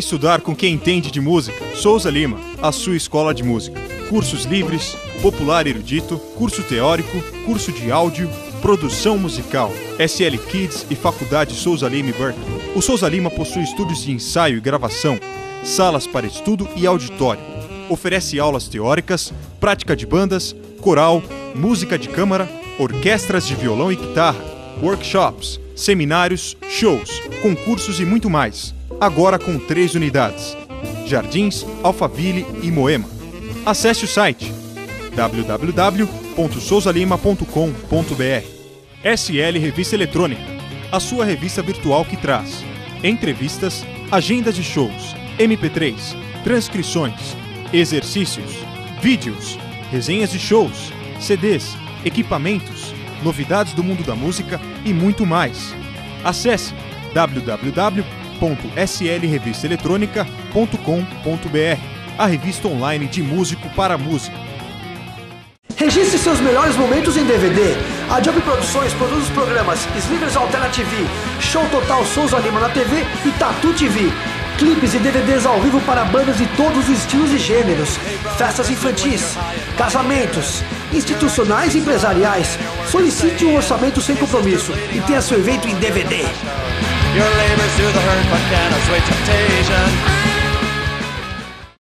estudar com quem entende de música? Souza Lima, a sua escola de música. Cursos livres, popular erudito, curso teórico, curso de áudio, produção musical, SL Kids e Faculdade Souza Lima e Berkeley. O Souza Lima possui estúdios de ensaio e gravação, salas para estudo e auditório. Oferece aulas teóricas, prática de bandas, coral, música de câmara, orquestras de violão e guitarra, workshops, seminários, shows, concursos e muito mais. Agora com 3 unidades: Jardins, Alphaville e Moema. Acesse o site www.souzalima.com.br. SL Revista Eletrônica, a sua revista virtual que traz entrevistas, agendas de shows, MP3, transcrições, exercícios, vídeos, resenhas de shows, CDs, equipamentos, novidades do mundo da música e muito mais. Acesse www.slrevistaeletronica.com.br, a revista online de músico para músico. Registre seus melhores momentos em DVD. A Job Produções produz os programas Slivers Alternative, Show Total Souza Lima na TV e Tatu TV. Clipes e DVDs ao vivo para bandas de todos os estilos e gêneros, festas infantis, casamentos, institucionais e empresariais. Solicite um orçamento sem compromisso e tenha seu evento em DVD. Your labors through the hurt but can assuage temptation.